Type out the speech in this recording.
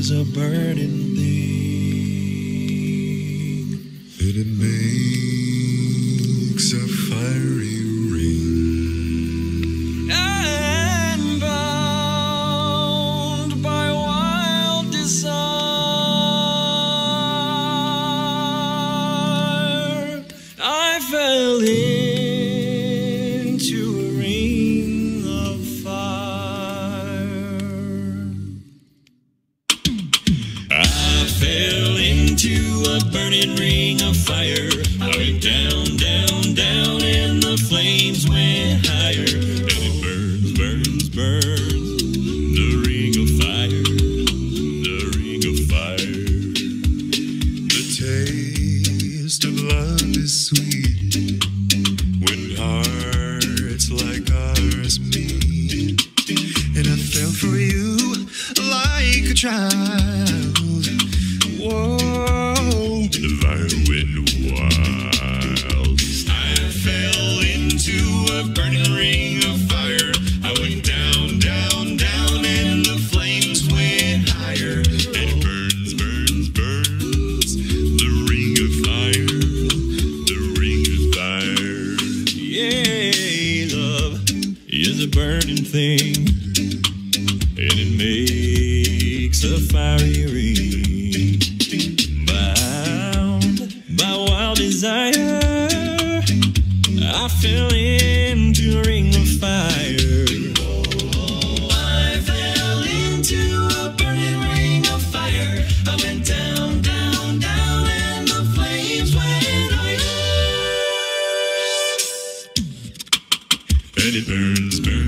is a burning thing, and it makes a fiery ring. And bound by wild desire, I fell into a ring of fire. I fell into a burning ring of fire. I went down, down, down, and the flames went higher. And it burns, burns, burns, the ring of fire, the ring of fire. The taste of love is sweet when hearts like ours meet. And I fell for you like a child. Whoa, the fire went wild. I fell into a burning ring of fire. I went down, down, down, and the flames went higher. And it burns, burns, burns, the ring of fire, the ring of fire. Yeah, love is a burning thing, and it makes a fiery ring. Bound by wild desire, I fell into a ring of fire. I fell into a burning ring of fire. I went down, down, down, and the flames went higher. And it burns, burns.